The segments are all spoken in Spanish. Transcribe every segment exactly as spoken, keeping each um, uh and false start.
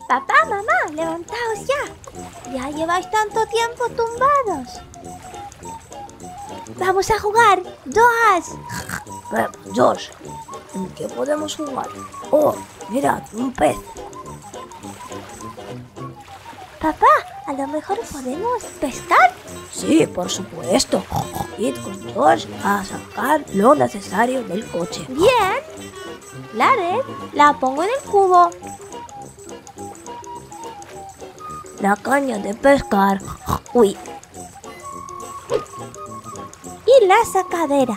Papá, mamá, levantaos ya. Ya lleváis tanto tiempo tumbados. Vamos a jugar. Dos. Pep, Josh, ¿en qué podemos jugar? Oh, mirad, un pez. Papá, a lo mejor podemos pescar. Sí, por supuesto. Id con Josh a sacar lo necesario del coche. Bien. La red la pongo en el cubo. La caña de pescar. Uy. Y la sacadera.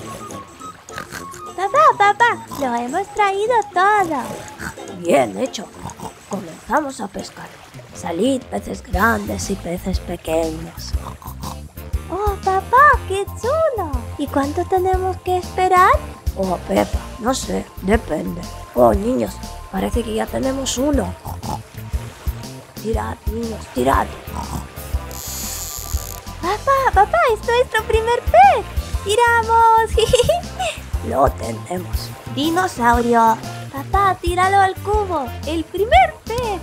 Papá, papá, lo hemos traído todo. Bien hecho. Comenzamos a pescar. Salid peces grandes y peces pequeños. Oh, papá, qué chulo. ¿Y cuánto tenemos que esperar? Oh, Pepa, no sé, depende. Oh, niños, parece que ya tenemos uno. Tirad, niños, tirad. Papá, papá, es nuestro primer pez. ¡Tiramos! Lo tenemos. Dinosaurio. Papá, tíralo al cubo. El primer pez.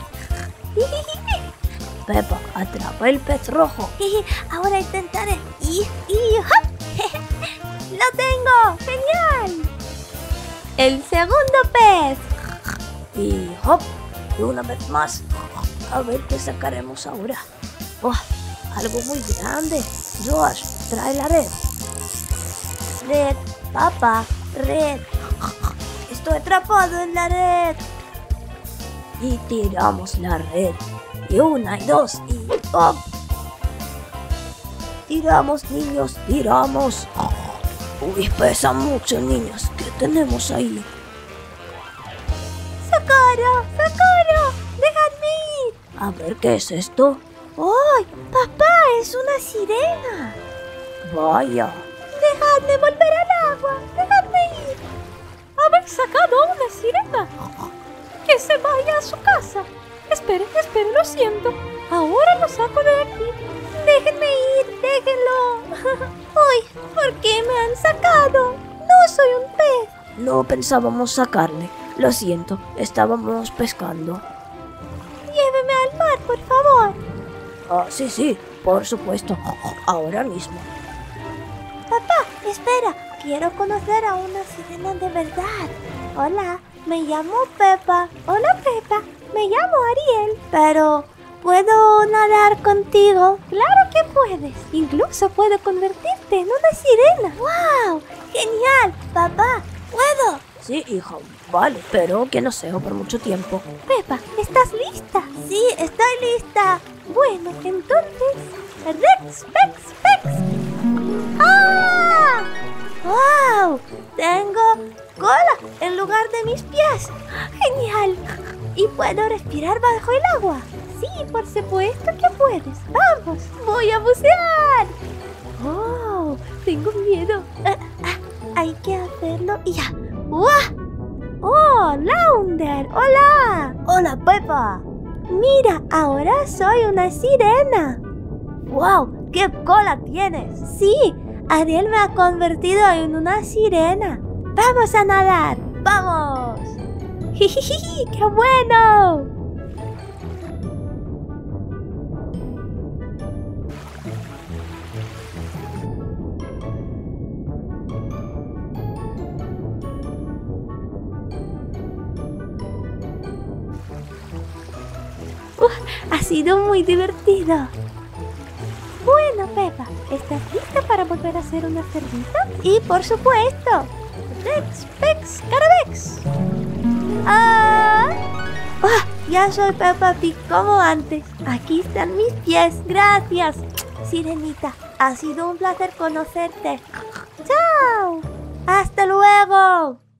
Pepa, atrapa el pez rojo. Ahora intentaré. Y, y, ¡hop! ¡Lo tengo! ¡Genial! El segundo pez. Y hop, y una vez más. A ver qué sacaremos ahora. Oh, algo muy grande. Josh, trae la red. Red, papá, red. Estoy atrapado en la red. Y tiramos la red. Y una y dos y ¡hop! Tiramos, niños, tiramos. Uy, pesa mucho, niños. ¿Qué tenemos ahí? ¡Socorro! ¡Socorro! ¡Déjame ir! A ver, ¿qué es esto? ¡Ay! ¡Papá! ¡Es una sirena! Vaya. ¡Dejadme volver al agua! ¡Dejadme ir! ¿Habéis sacado a una sirena? ¡Que se vaya a su casa! Espere, espere, lo siento. Ahora lo saco de aquí. ¡Déjenme ir! ¡Déjenlo! ¡Uy! ¿Por qué me han sacado? ¡No soy un pez! No pensábamos sacarle. Lo siento, estábamos pescando. Lléveme al mar, por favor. Ah, sí, sí, por supuesto. Ahora mismo. Papá, espera. Quiero conocer a una sirena de verdad. Hola, me llamo Pepa. Hola, Pepa. Me llamo Ariel. Pero, ¿puedo nadar contigo? Claro que puedes. Incluso puedo convertirte en una sirena. ¡Wow! ¡Genial! Papá, ¿puedo? Sí, hija, vale, pero que no sea por mucho tiempo. Pepa, ¿estás lista? Sí, estoy lista. Bueno, entonces... ¡Rex, pex, pex! ¡Ah! ¡Wow! Tengo cola en lugar de mis pies. ¡Genial! ¿Y puedo respirar bajo el agua? Sí, por supuesto que puedes. ¡Vamos! ¡Voy a bucear! ¡Oh! Tengo miedo. Ah, ah, hay que hacerlo y ya. ¡Wow! ¡Oh, Launder! ¡Hola! ¡Hola, Pepa! Mira, ahora soy una sirena. ¡Wow! ¡Qué cola tienes! Sí, Ariel me ha convertido en una sirena. ¡Vamos a nadar! ¡Vamos! ¡Jijiji! ¡Qué bueno! Uh, ha sido muy divertido. Bueno, Pepa, ¿estás lista para volver a ser una cerdita? Y por supuesto. Rex, Pex, Caravex. ¡Ah! Oh, ya soy Peppa Pig como antes. Aquí están mis pies. Gracias, sirenita. Ha sido un placer conocerte. ¡Chao! ¡Hasta luego!